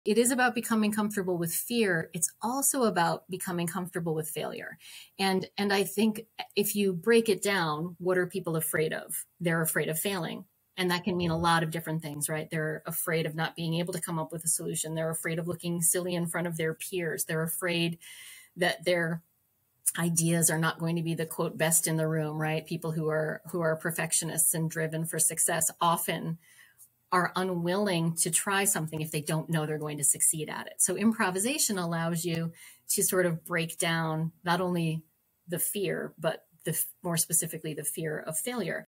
It is about becoming comfortable with fear. It's also about becoming comfortable with failure. And I think if you break it down, what are people afraid of? They're afraid of failing. And that can mean a lot of different things, right? They're afraid of not being able to come up with a solution. They're afraid of looking silly in front of their peers. They're afraid that their ideas are not going to be the quote best in the room, right? People who are perfectionists and driven for success often are unwilling to try something if they don't know they're going to succeed at it. So improvisation allows you to sort of break down not only the fear, but more specifically the fear of failure.